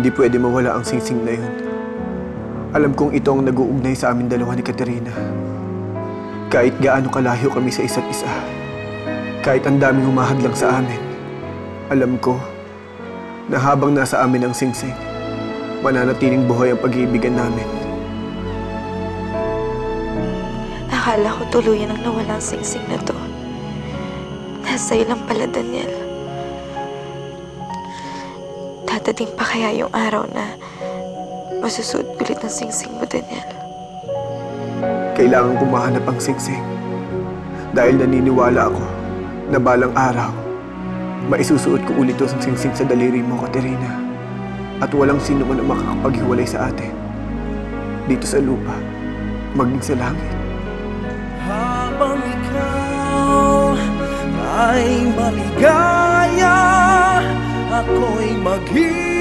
Hindi pwede mawala ang singsing na yun. Alam kong ito ang nag-uugnay sa amin dalawa ni Katerina. Kahit gaano kalayo kami sa isa't isa, kahit ang daming humahadlang sa amin, alam ko na habang nasa amin ang singsing, mananatiling buhay ang pag-iibigan namin. Akala ko tuluyan ang nawala ang singsing na to. Nasa iyo lang pala, Daniel. Dadating pa kaya yung araw na masusuot ulit ang singsing mo, Daniel? Kailangan ko mahanap ang singsing dahil naniniwala ako na balang araw maisusuot ko ulit ang singsing sa daliri mo, Katerina. At walang sino man ang makakapaghiwalay sa atin dito sa lupa, maging sa langit. Habang ikaw ay maligaya, ako'y maghihintay.